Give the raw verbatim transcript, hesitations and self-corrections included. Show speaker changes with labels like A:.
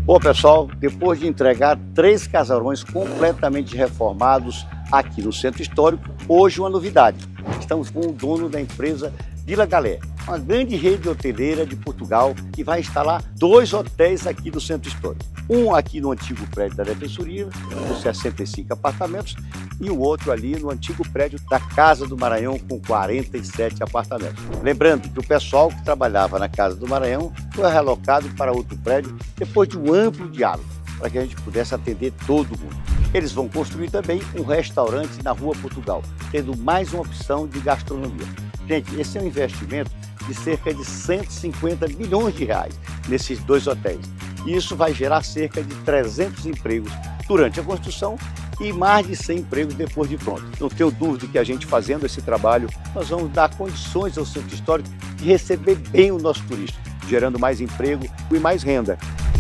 A: Bom, pessoal, depois de entregar três casarões completamente reformados aqui no Centro Histórico, hoje uma novidade. Estamos com o dono da empresa Vila Galé, uma grande rede hoteleira de Portugal que vai instalar dois hotéis aqui no Centro Histórico. Um aqui no antigo prédio da Defensoria, com sessenta e cinco apartamentos, e o outro ali no antigo prédio da Casa do Maranhão, com quarenta e sete apartamentos. Lembrando que o pessoal que trabalhava na Casa do Maranhão foi relocado para outro prédio depois de um amplo diálogo, para que a gente pudesse atender todo mundo. Eles vão construir também um restaurante na Rua Portugal, tendo mais uma opção de gastronomia. Gente, esse é um investimento de cerca de cento e cinquenta milhões de reais nesses dois hotéis. E isso vai gerar cerca de trezentos empregos durante a construção e mais de cem empregos depois de pronto. Não tenho dúvida que a gente fazendo esse trabalho, nós vamos dar condições ao Centro Histórico de receber bem o nosso turista, gerando mais emprego e mais renda.